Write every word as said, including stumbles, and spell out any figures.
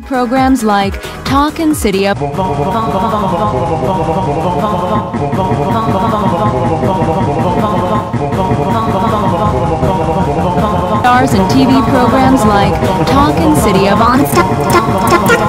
programs like Talkin' City of Stars and T V programs like Talkin' City of